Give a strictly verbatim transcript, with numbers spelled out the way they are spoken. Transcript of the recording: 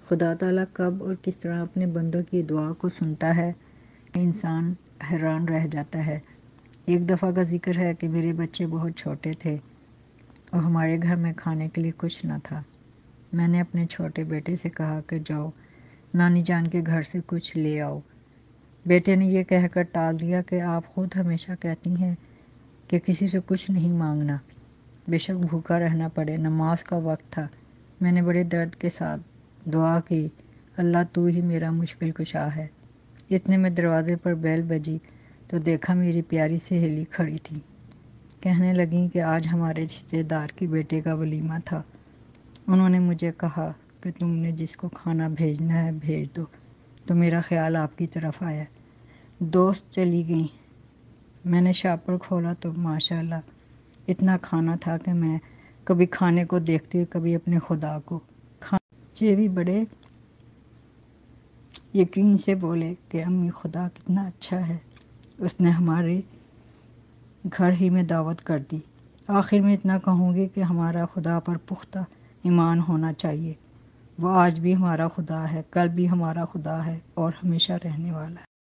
خدا تعالیٰ کب اور کس طرح اپنے بندوں کی دعا کو سنتا ہے، انسان حیران رہ جاتا ہے۔ ایک دفعہ کا ذکر ہے کہ میرے بچے بہت چھوٹے تھے اور ہمارے گھر میں کھانے کے لیے کچھ نہ تھا۔ میں نے اپنے چھوٹے بیٹے سے کہا کہ جاؤ نانی جان کے گھر سے کچھ لے آؤ۔ بیٹے نے یہ کہہ کر ٹال دیا کہ آپ خود ہمیشہ کہتی ہیں کہ کسی سے کچھ نہیں مانگنا، بے شک بھوکا رہنا پڑے، نماز کا وقت تھا۔ میں نے بڑے درد کے ساتھ دعا کی، اللہ تو ہی میرا مشکل کشا ہے۔ اتنے میں دروازے پر بیل بجی تو دیکھا میری پیاری سہیلی کھڑی تھی۔ کہنے لگیں کہ آج ہمارے رشتے دار کی بیٹے کا ولیمہ تھا۔ انہوں نے مجھے کہا کہ تم نے جس کو کھانا بھیجنا ہے بھیج دو، تو میرا خیال آپ کی طرف آیا۔ دوست چلی گئیں۔ میں نے شاپر کھولا تو ماشاءاللہ اتنا کھانا تھا کہ میں کبھی کھانے کو دیکھتی اور کبھی اپنے خدا کو۔ بچے بھی بڑے یقین سے بولے کہ امی خدا کتنا اچھا ہے، اس نے ہمارے گھر ہی میں دعوت کر دی۔ آخر میں اتنا کہوں گی کہ ہمارا خدا پر پختہ ایمان ہونا چاہیے۔ وہ آج بھی ہمارا خدا ہے، کل بھی ہمارا خدا ہے اور ہمیشہ رہنے والا ہے۔